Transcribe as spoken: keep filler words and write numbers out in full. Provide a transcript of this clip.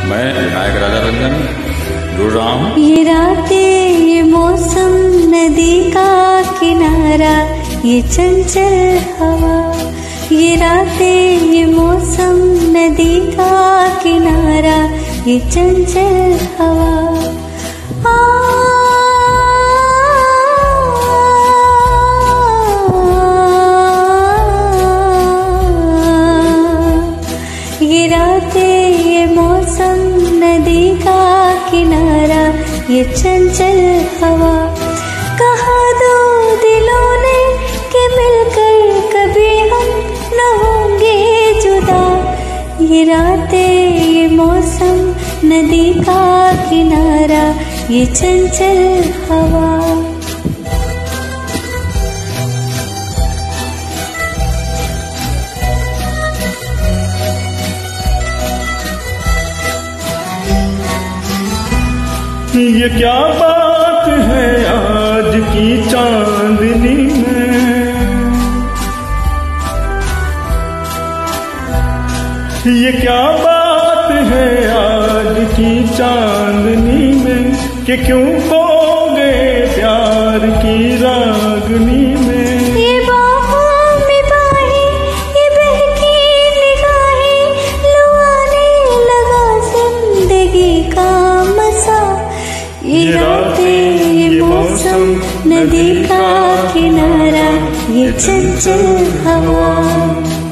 मैं विनायक राजा रंजन जुड़ रहा हूँ। ये रातें, ये मौसम, नदी का किनारा, ये चंचल हवा। ये रातें, ये मौसम, नदी का किनारा, ये चंचल हवा। ये रातें, ये मौसम, नदी का किनारा, ये चंचल हवा। कहा दो दिलों ने कि मिलकर कभी हम न होंगे जुदा। ये रातें, ये मौसम, नदी का किनारा, ये चंचल हवा। ये क्या बात है आज की चांदनी में, ये क्या बात है आज की चांदनी में, कि क्यों खो गए प्यार की रागनी में। ये बाहों में बाहें, ये बहकी निगाहें, लुभाने लगा जिंदगी का मसा। ये रातें, ये मौसम, नदी का किनारा, ये चंचल हवा।